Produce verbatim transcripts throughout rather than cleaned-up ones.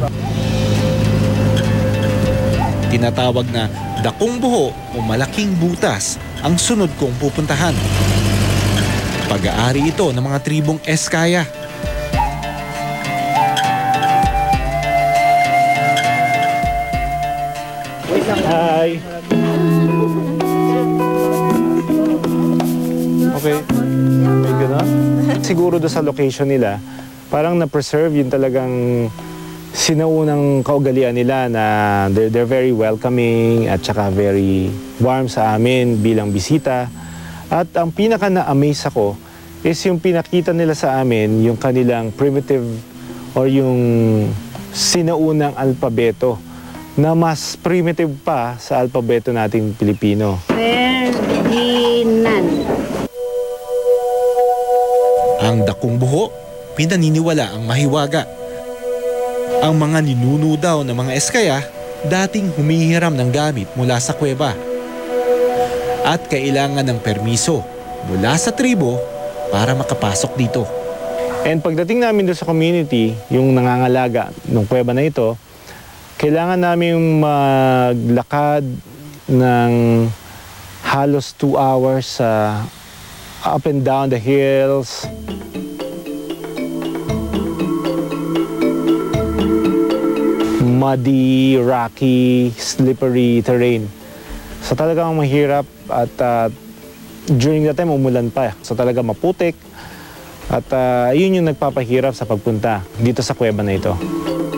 Tinatawag na dakong buho o malaking butas ang sunod kong pupuntahan. Pag-aari ito ng mga tribong Eskaya. Hi! Okay. May gano'n? Siguro doon sa location nila, parang na-preserve yung talagang sinaunang kaugalian nila na they're, they're very welcoming at saka very warm sa amin bilang bisita. At ang pinaka na-amaze ako is yung pinakita nila sa amin yung kanilang primitive or yung sinaunang alpabeto na mas primitive pa sa alpabeto nating Pilipino. Ferdinand. Ang dakong buho, pinaniniwala ang mahiwaga. Ang mga ninuno daw ng mga Eskaya, dating humihiram ng gamit mula sa kuweba. At kailangan ng permiso mula sa tribo para makapasok dito. And pagdating namin doon sa community, yung nangangalaga ng kuweba na ito, kailangan namin maglakad ng halos two hours sa uh, up and down the hills. Muddy, rocky, slippery terrain. So talagang mahirap at uh, during that time umulan pa. So talaga maputik at uh, yun yung nagpapahirap sa pagpunta dito sa kuweba na ito.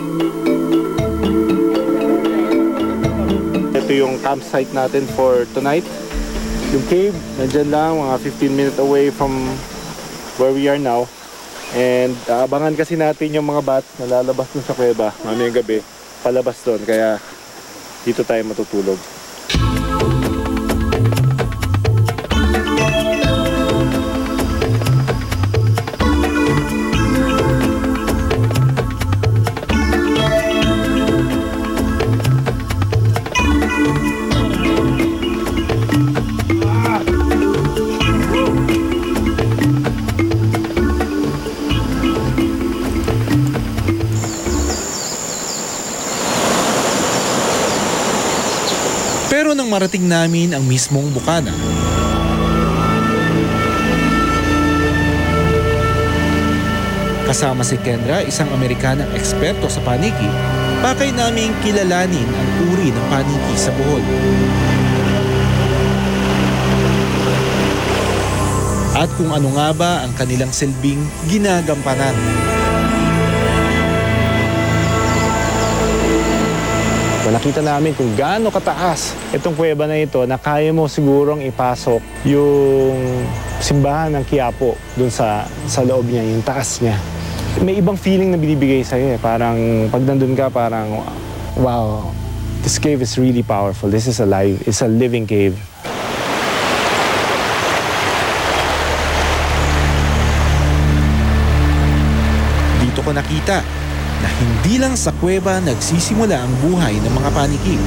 Ito yung campsite natin for tonight. Yung cave, nandyan lang, mga fifteen minutes away from where we are now. And uh, abangan kasi natin yung mga bat na lalabas dun sa kuweba mamayang gabi. Palabas doon, kaya dito tayo matutulog. Pero nang marating namin ang mismong bukana, kasama si Kendra, isang Amerikanang eksperto sa paniki, pakay naming kilalanin ang uri ng paniki sa Bohol. At kung ano nga ba ang kanilang silbing ginagampanan. Nakita namin kung gaano kataas itong kuweba na ito na kaya mo sigurong ipasok yung simbahan ng Quiapo dun sa, sa loob niya, yung taas niya. May ibang feeling na binibigay sa'yo eh. Parang pag nandun ka, parang wow, this cave is really powerful. This is alive. It's a living cave. Dito ko nakita na hindi lang sa kuweba nagsisimula ang buhay ng mga paniki.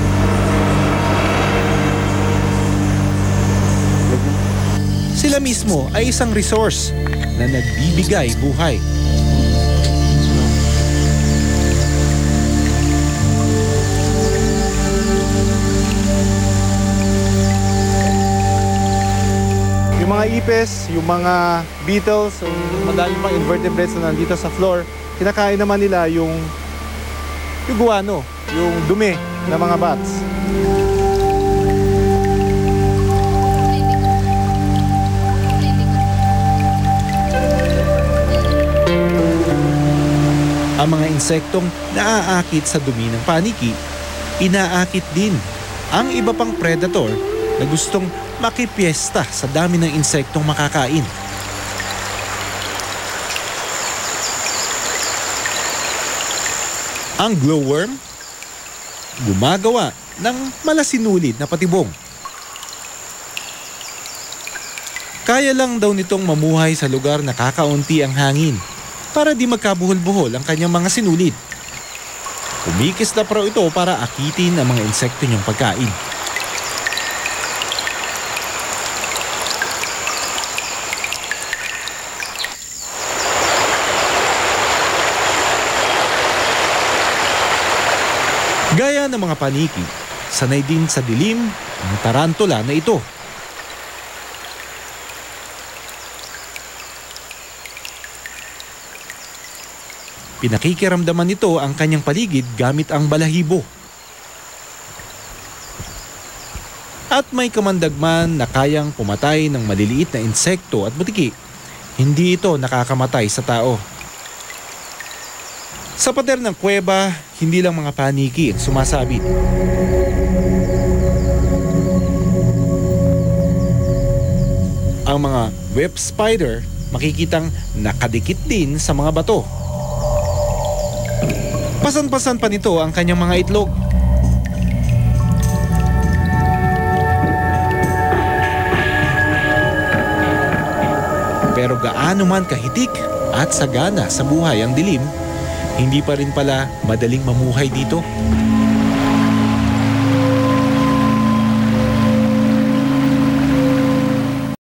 Sila mismo ay isang resource na nagbibigay buhay. Yung mga ipis, yung mga beetles, yung madami pang invertebrates na nandito sa floor, kinakain naman nila yung yung guano, yung dumi ng mga bats. Ang mga insektong naaakit sa dumi ng paniki, inaakit din ang iba pang predator na gustong makipiesta sa dami ng insektong makakain. Ang glowworm, gumagawa ng malasinulid na patibong. Kaya lang daw nitong mamuhay sa lugar na kakaunti ang hangin para di magkabuhol-buhol ang kanyang mga sinulid. Kumikis na raw ito para akitin ang mga insekto niyang pagkain. Gaya ng mga paniki, sanay din sa dilim ang tarantula na ito. Pinakikiramdaman nito ang kanyang paligid gamit ang balahibo. At may kamandagman na kayang pumatay ng maliliit na insekto at butiki. Hindi ito nakakamatay sa tao. Sa pader ng kuweba, hindi lang mga paniki ang sumasabit. Ang mga web spider makikitang nakadikit din sa mga bato. Pasan-pasan pa nito ang kanyang mga itlog. Pero gaano man kahitik at sagana sa buhay ang dilim, hindi pa rin pala madaling mamuhay dito.